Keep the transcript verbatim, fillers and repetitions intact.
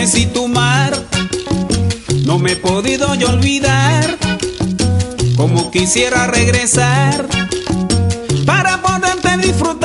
tienes y tu mar. No me he podido yo olvidar, como quisiera regresar para poderte disfrutar.